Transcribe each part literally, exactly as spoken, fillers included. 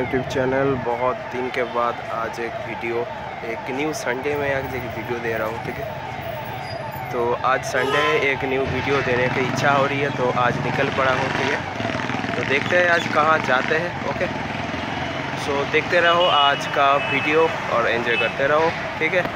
YouTube channel. बहुत दिन के बाद आज एक वीडियो, एक न्यू संडे में आज एक वीडियो दे रहा हूँ। ठीक है, तो आज संडे एक न्यू वीडियो देने की इच्छा हो रही है, तो आज निकल पड़ा हूँ। ठीक है, तो देखते हैं आज कहाँ जाते हैं। ओके, सो देखते रहो आज का वीडियो और एंजॉय करते रहो। ठीक है,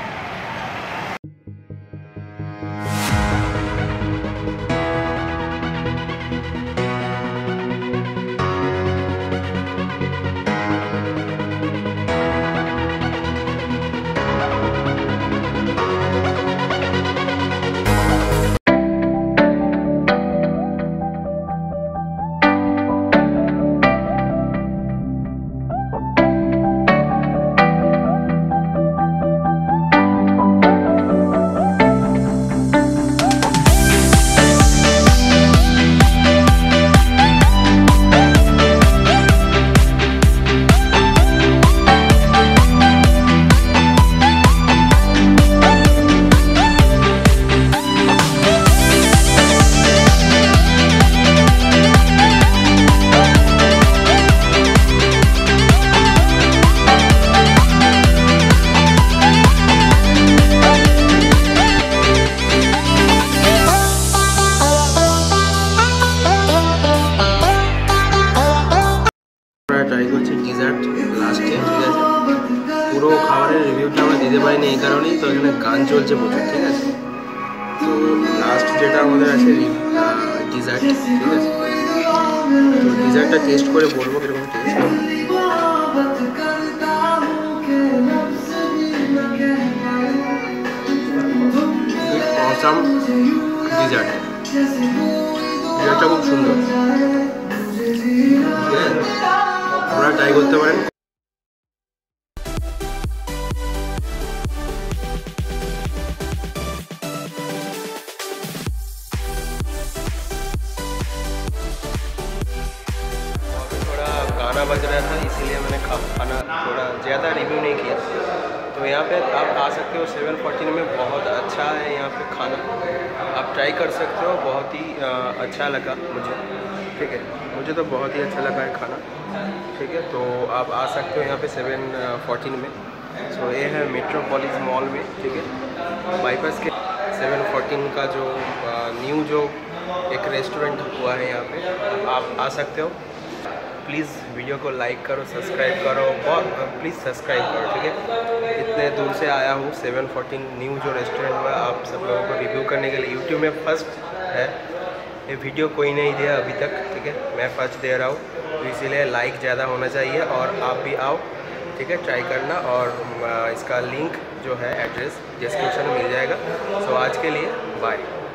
ট্রাই করছি ডিজার্ট লাস্টে। ঠিক আছে, পুরো খাবারের রিভিউটা আমরা দিতে পারিনি এই কারণেই, তো এখানে গান চলছে প্রচুর। ঠিক আছে, তো লাস্ট যেটা আমাদের আছে ডিজার্ট। ঠিক আছে, তো ডিজার্টটা টেস্ট করে বলবো কীরকম টেস্ট। অসাম ডিজার্ট, ডিজার্টটা খুব সুন্দর। আপনারা ট্রাই করতে পারেন। थोड़ा गाना बज रहा था, इसीलिए मैंने खाना थोड़ा ज़्यादा रिव्यू नहीं किया। तो यहाँ पे आप आ सकते हो, सेवन फोर्टीन में बहुत अच्छा है यहाँ पे खाना, आप ट्राई कर सकते हो। बहुत ही अच्छा लगा मुझे। ठीक है, मुझे तो बहुत ही अच्छा लगा है खाना। ठीक है, तो आप आ सकते हो यहाँ पे सेवन फोर्टीन में। सो ये है मेट्रोपोलिस मॉल में। ठीक है, बाईपास के सेवन फोर्टीन का जो न्यू जो एक रेस्टोरेंट हुआ है यहाँ पे, आप आ सकते हो। प्लीज़ वीडियो को लाइक करो, सब्सक्राइब करो, बहुत प्लीज़ सब्सक्राइब करो। ठीक है, इतने दूर से आया हूँ, सेवन फोर्टीन न्यू जो रेस्टोरेंट हुआ, आप सब लोगों को रिव्यू करने के लिए। यूट्यूब में फर्स्ट है ये वीडियो, कोई नहीं दिया अभी तक। ठीक है, मैं फर्स्ट दे रहा हूँ, तो इसीलिए लाइक ज़्यादा होना चाहिए। और आप भी आओ, ठीक है, ट्राई करना। और इसका लिंक जो है एड्रेस डिस्क्रिप्शन में मिल जाएगा। सो आज के लिए बाय।